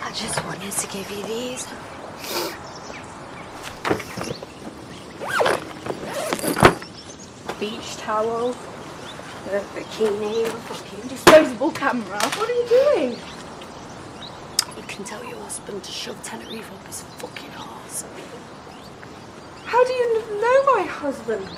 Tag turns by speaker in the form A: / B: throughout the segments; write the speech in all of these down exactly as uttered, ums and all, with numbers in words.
A: I just wanted to give you these. Beach towel, a bikini, a fucking disposable camera.
B: What are you doing?
A: You can tell your husband to shove Tenerife up his fucking arse.
B: How do you know my husband?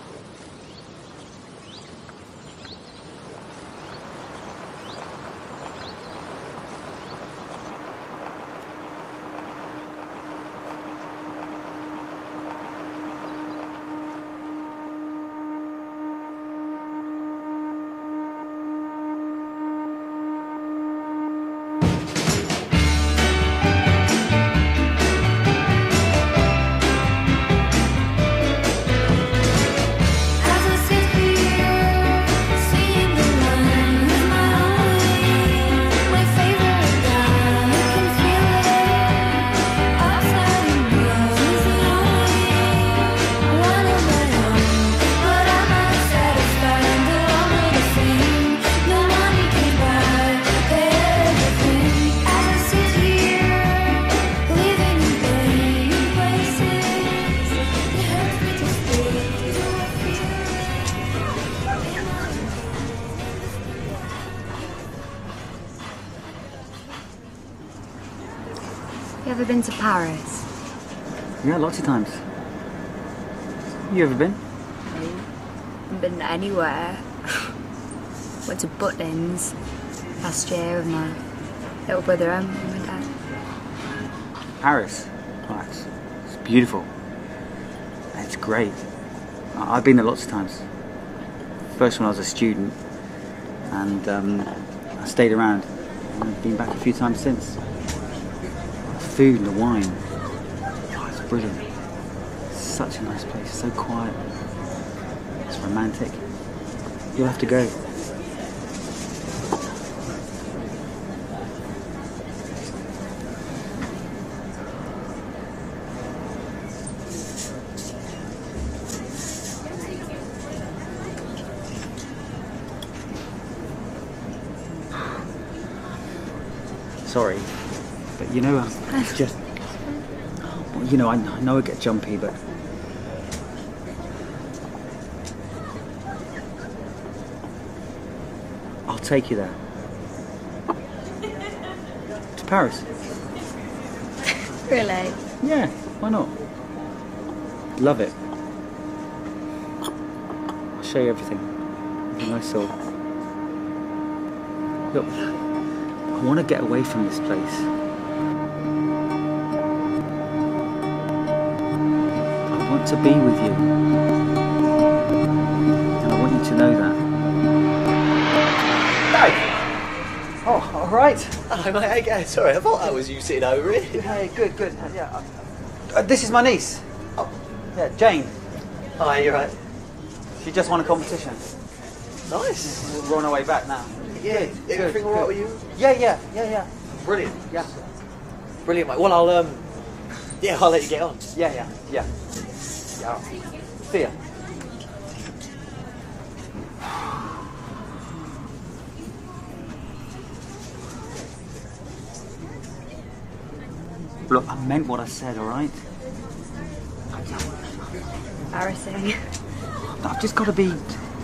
A: You ever been to Paris?
C: Yeah, lots of times. You ever been?
A: No. Haven't been anywhere. Went to Butlins last year with my little brother and my dad.
C: Paris? Oh, it's, it's beautiful. It's great. I- I've been there lots of times. First when I was a student, and um, I stayed around. And I've been back a few times since. The food and the wine, oh, it's brilliant. It's such a nice place, so quiet. It's romantic. You'll have to go. Sorry, but you know, it's just, well, you know, I, I know I get jumpy, but I'll take you there. To Paris.
A: Really?
C: Yeah, why not? Love it. I'll show you everything. Everything I saw. Look, I want to get away from this place. I want to be with you. And I want you to know that.
D: Hey!
C: Oh, all right.
D: Hello, mate. Okay, sorry, I thought that was you sitting over here.
C: Hey, good, good. Uh, yeah. Uh, this is my niece.
D: Oh.
C: Yeah, Jane.
D: Hi, you're right.
C: She just won a competition.
D: Nice.
C: We're on our way back now.
D: Yeah,
C: Good,
D: everything
C: good,
D: all right
C: good.
D: with you?
C: Yeah, yeah, yeah, yeah.
D: Brilliant.
C: Yeah.
D: Brilliant, mate. Well, I'll, um, yeah, I'll let you get on.
C: Yeah, yeah, yeah. Yeah. See ya. Look, I meant what I said, all right?
A: Embarrassing.
C: I've just got to be...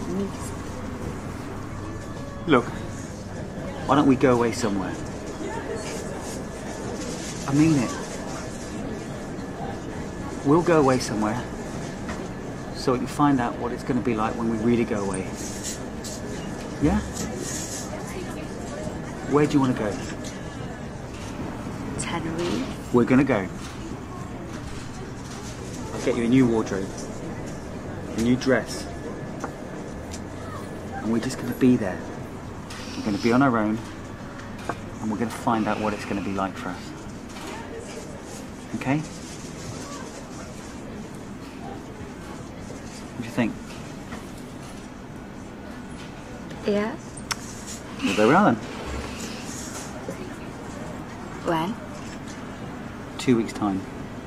C: Look, why don't we go away somewhere? I mean it. We'll go away somewhere so we can find out what it's going to be like when we really go away. Yeah? Where do you want to go?
A: Tenerife.
C: We're going to go. I'll get you a new wardrobe, a new dress, and we're just going to be there. We're going to be on our own, and we're going to find out what it's going to be like for us. Okay? What do you think?
A: Yeah.
C: Well, there we are then.
A: When?
C: Two weeks' time.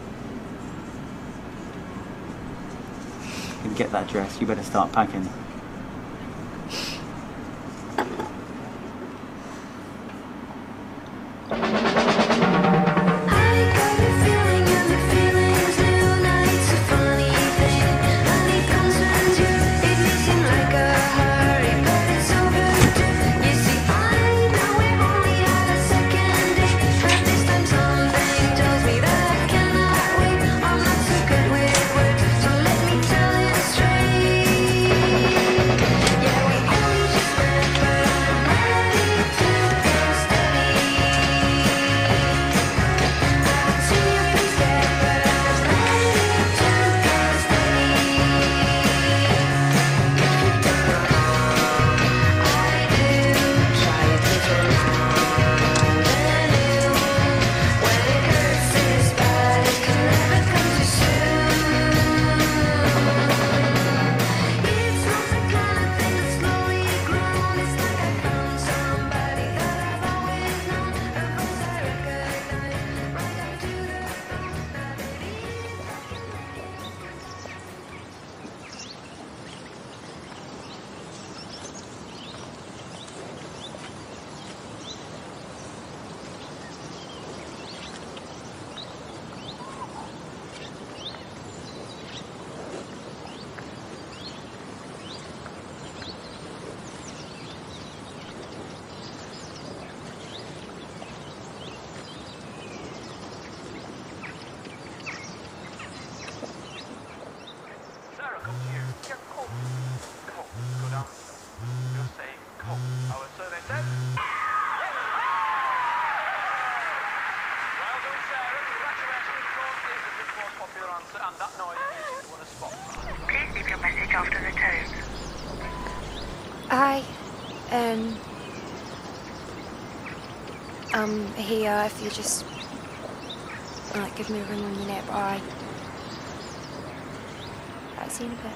C: You can get that dress, you better start packing.
A: I'm here if you just like give me a ring when you're nearby. I'll see you in a bit.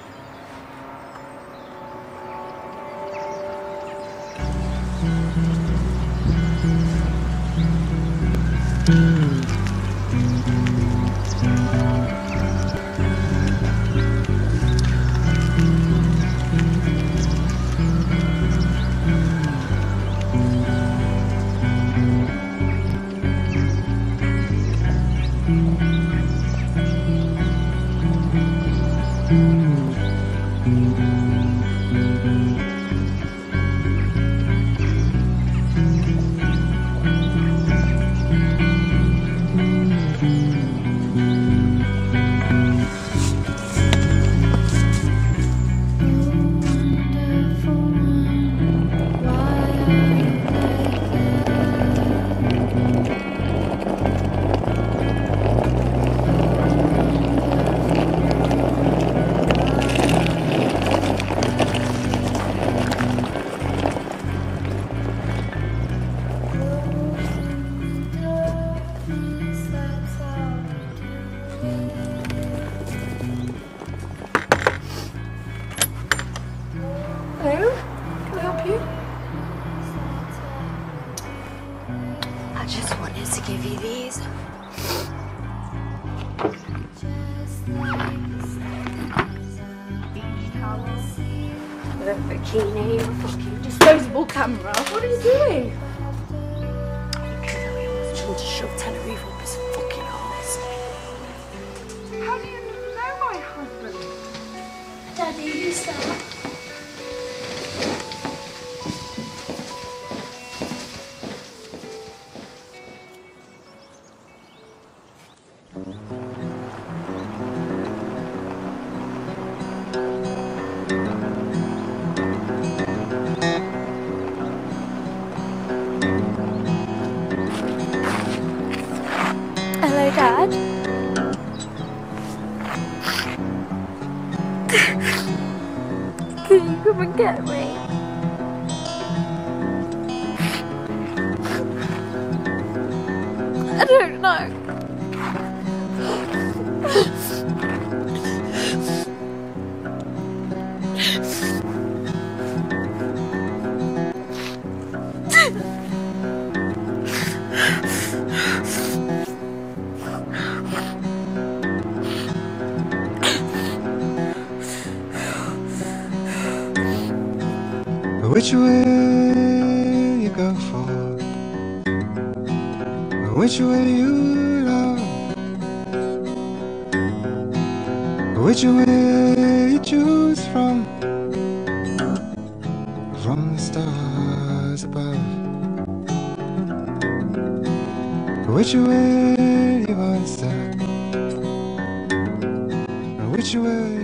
B: Hello? Can I help you?
A: I just wanted to give you these.
B: A bikini, a fucking disposable camera. What are you doing?
A: Trying to shove Tenerife up his fucking arse.
B: How do you know my husband?
E: Daddy, who's that?
A: Hello, Dad. Can you come and get me? I don't know.
F: Which way you go for? Which way you love? Which way you choose from? From the stars above. Which way you want to? Which way